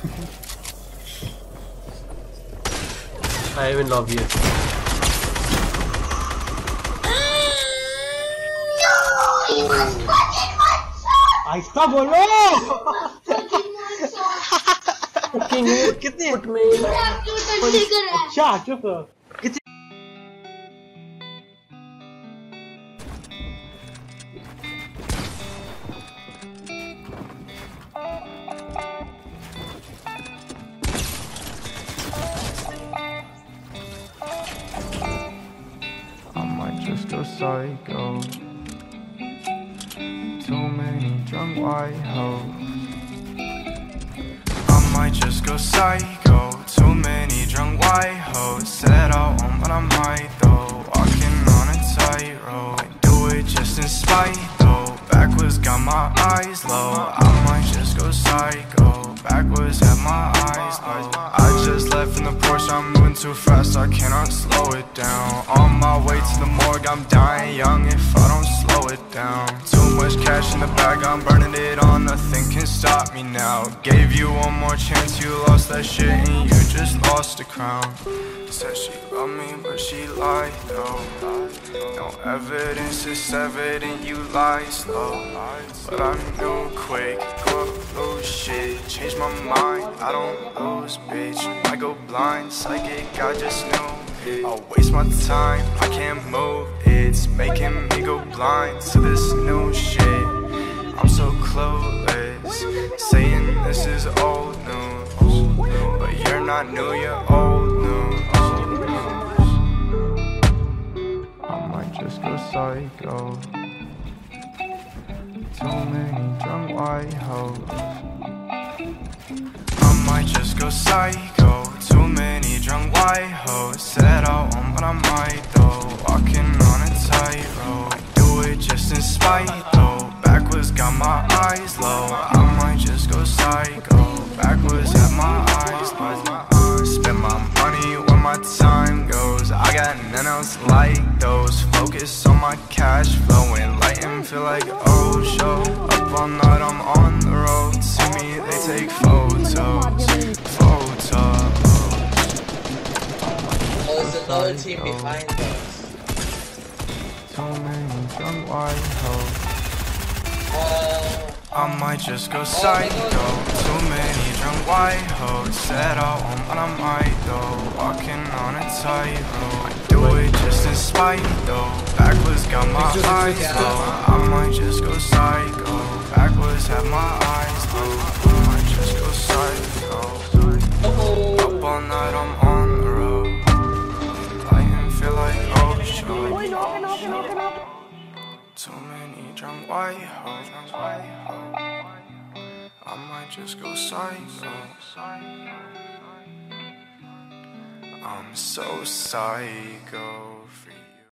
I even love you. आहिस्ता बोलो। Can you कितने put me? अच्छा चुप कितने I might just go psycho. Too many drunk white hoes. I might just go psycho. Too many drunk white hoes. Said I won't, but I might though. Walking on a tightrope. Do it just in spite though. Backwards got my eyes low. I might just go psycho. Backwards have my eyes low. I just left in the Porsche, I'm moving too fast, I cannot slow it down. On my way to the morgue, I'm dying young if I don't slow it down. Too much cash in the bag, I'm burning it all, nothing can stop me now. Gave you one more chance, you lost that shit and you just lost the crown. Said she loved me, but she lied though. No evidence, it's evident you lied slow. But I knew quick, go lose shit, change my mind, I don't lose, bitch. I go blind, psychic, I just knew it. I'll waste my time, I can't move, it's making me go blind to this new shit. I'm so clueless, saying this is old news, but you're not new, you're old news. I might just go psycho. Too many drunk white hoes. I might just go psycho. Too many drunk white hoes. Said I won't, but I might though. Walking on a tightrope. Do it just in spite though. Backwards got my eyes low. I might just go psycho. Backwards have my eyes low. Spend my money where my time goes. I got none else like those. Focus on my cash flow and light and feel like oh show. Up all night, I'm on the road. See me, they take photos. Oh, there's another team behind us. Too many drunk white hoes. I might just go psycho. Too many drunk white hoes. Said I won't, but I might though. Walking on a tightrope. Do it just in spite though. Backwards got my eyes low. I might just go psycho. Backwards have my eyes low. I might just go psycho. Up all night, I'm on the road. Light and feel like oh show. Too many drunk white hoes. I might just go psycho. I'm so psycho for you.